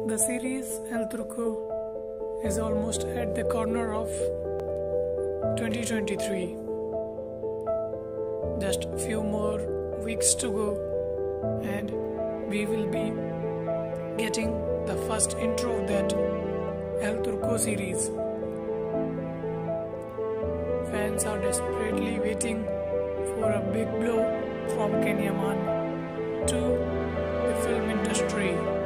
The series El Turco is almost at the corner of 2023. Just few more weeks to go and we will be getting the first intro of that El Turco series. Fans are desperately waiting for a big blow from Yaman to the film industry.